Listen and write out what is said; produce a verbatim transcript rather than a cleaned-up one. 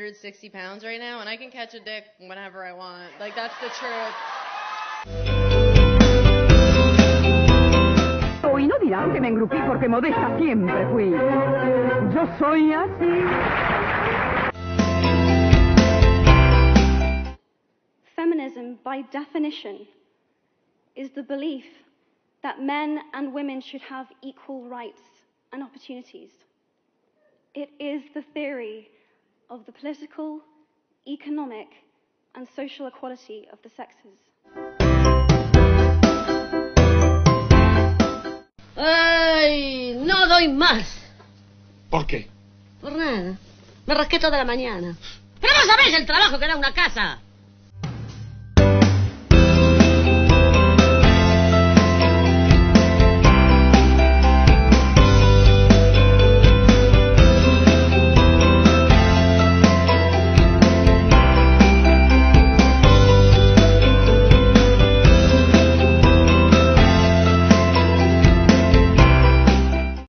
hundred sixty pounds right now, and I can catch a dick whenever I want. Like, that's the truth. Y no dirán que me engrupí porque modesta siempre fui. Yo soy así. Feminism, by definition, is the belief that men and women should have equal rights and opportunities. It is the theory of the political, economic, and social equality of the sexes. ¡Ay! No doy más. ¿Por qué? Por nada. Me rasqué toda la mañana. Pero no sabés el trabajo que da una casa.